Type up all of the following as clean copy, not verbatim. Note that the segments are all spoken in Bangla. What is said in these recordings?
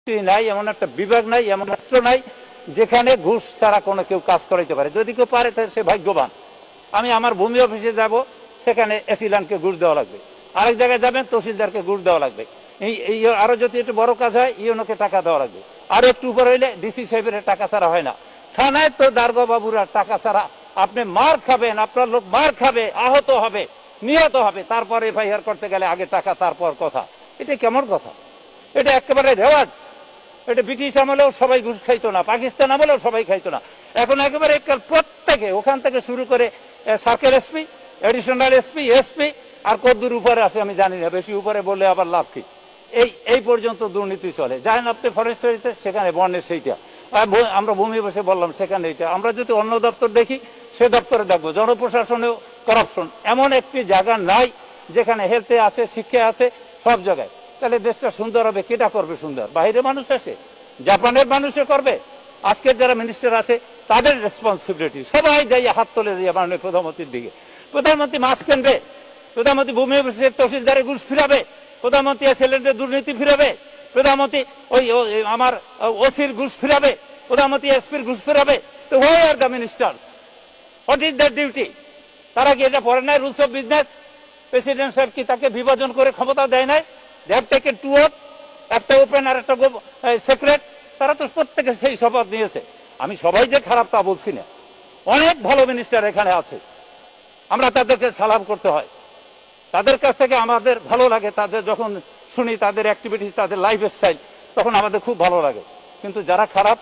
নাই, এমন একটা বিভাগ নাই, এমন রাষ্ট্র নাই যেখানে ঘুষ ছাড়া কোনো কেউ কাজ করাইতে পারে। যদি কেউ পারে তাহলে সে ভাগ্যবান। আমি আমার ভূমি অফিসে যাব, সেখানে এসিলানকে ঘুষ দেওয়া লাগবে। আরেক জায়গায় যাবেন, তহসিলদারকে ঘুষ দেওয়া লাগবে। এই আরো যদি একটু বড় কাজ হয়, ইউনোকে টাকা দেওয়া লাগবে। আর একটু উপর হইলে ডিসি সাহেবের টাকা ছাড়া হয় না। থানায় তো দারোগা বাবুরা টাকা ছাড়া, আপনি মার খাবেন, আপনার লোক মার খাবে, আহত হবে, নিহত হবে, তারপরে এফআইআর করতে গেলে আগে টাকা তারপর কথা। এটা কেমন কথা? এটা একেবারে রেওয়াজ। এটা ব্রিটিশ আমলেও সবাই ঘুষ খাইতো না, পাকিস্তান আমলেও সবাই খাইতো না। এখন একেবারে প্রত্যেকে, ওখান থেকে শুরু করে circle SP, additional SP, SP, আর কদ্দুর উপরে আসে আমি জানি না, বেশি উপরে বললে আবার লাভ কি। এই পর্যন্ত দুর্নীতি চলে। যাই না আপনি ফরেস্টারিতে, সেখানে বনের সেইটা, আমরা ভূমি বসে বললাম সেখানে এইটা। আমরা যদি অন্য দপ্তর দেখি, সে দপ্তরে দেখবো জনপ্রশাসনেও করাপশন। এমন একটি জায়গা নাই যেখানে হেলথে আছে, শিক্ষা আছে, সব জায়গায়। তাহলে দেশটা সুন্দর হবে, কেটা করবে সুন্দর? বাইরে মানুষ আসে, জাপানের মানুষে করবে। আজকের যারা মিনিস্টার আছে তাদের রেসপন্সিবিলিটি, সবাই যাই হাত তুলে দিয়ে মাননীয় প্রধানমন্ত্রীর দিকে। প্রধানমন্ত্রী মাছ কিনবে, প্রধানমন্ত্রী ভূমি অফিসের তহসিলদারে ঘুষ ফিরাবে, প্রধানমন্ত্রী এসএলএন্ডের দুর্নীতি ফিরাবে, প্রধানমন্ত্রী ওই আমার ওসির ঘুষ ফিরাবে, প্রধানমন্ত্রী এসপির ঘুষ ফিরাবে। তো where are the ministers? What is their duty? তারা কি এটা পড়ে নাই রুলস অফ বিজনেস? প্রেসিডেন্ট সাহেব কি তাকে বিভাজন করে ক্ষমতা দেয় নাই? They have taken two oath, একটা ওপেন আর একটা সিক্রেট। তারা তো প্রত্যেকে সেই শপথ নিয়েছে। আমি সবাই যে খারাপ তা বলছি না, অনেক ভালো মিনিস্টার এখানে আছে, আমরা তাদেরকে সালাম করতে হয়। তাদের কাছ থেকে আমাদের ভালো লাগে, তাদের যখন শুনি তাদের অ্যাক্টিভিটিস, তাদের লাইফ স্টাইল, তখন আমাদের খুব ভালো লাগে। কিন্তু যারা খারাপ,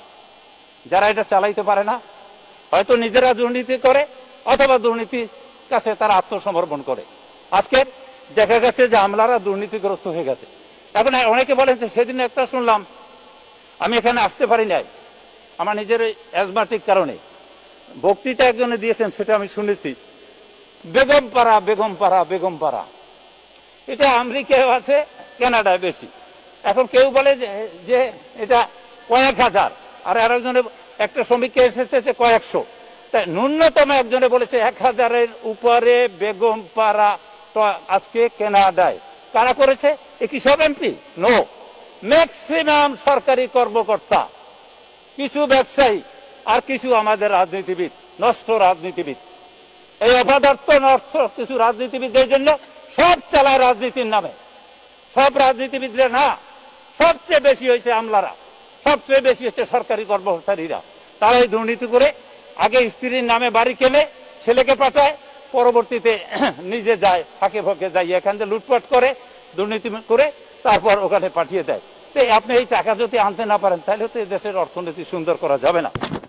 যারা এটা চালাইতে পারে না, হয়তো নিজেরা দুর্নীতি করে অথবা দুর্নীতির কাছে তারা আত্মসমর্পণ করে। আজকে দেখা গেছে যে আমলারা দুর্নীতিগ্রস্ত হয়ে গেছে। এখন অনেকে বলেন যে সেদিন একটা শুনলাম, আমি এখানে আসতে পারি নাই আমার নিজের অ্যাজমাটিক কারণে, বক্তৃতা একজনে দিয়েছেন, সেটা আমি শুনেছি, বেগমপাড়া বেগমপাড়া বেগমপাড়া। এটা আমেরিকায় আছে, কানাডায় বেশি। এখন কেউ বলে যে এটা কয়েক হাজার, আর আরেকজনে একটা সমীক্ষা এসেছে যে কয়েকশো। তাই ন্যূনতম একজনে বলেছে 1000-এর উপরে বেগমপাড়া আজকে কানাডায়। কারা করেছে? এ কি সব এমপি? নো, ম্যাক্সিমাম সরকারি কর্মকর্তা, কিছু ব্যবসায়ী, আর কিছু আমাদের রাজনীতিবিদ, নষ্ট রাজনীতিবিদ। এই অপদার্থ নষ্ট কিছু রাজনীতিবিদদের জন্য সব চালায় রাজনীতির নামে। সব রাজনীতিবিদরা না, সবচেয়ে বেশি হয়েছে আমলারা, সবচেয়ে বেশি হচ্ছে সরকারি কর্মচারীরা। তারাই দুর্নীতি করে আগে স্ত্রীর নামে বাড়ি কেনে ছেলেকে পাঠায়, পরবর্তীতে নিজে যায়, ফাঁকে ফাঁকে যায়, এখান থেকে লুটপাট করে, দুর্নীতি করে, তারপর ওখানে পাঠিয়ে দেয়। তো আপনি এই টাকা যদি আনতে না পারেন, তাহলে তো দেশের অর্থনীতি সুন্দর করা যাবে না।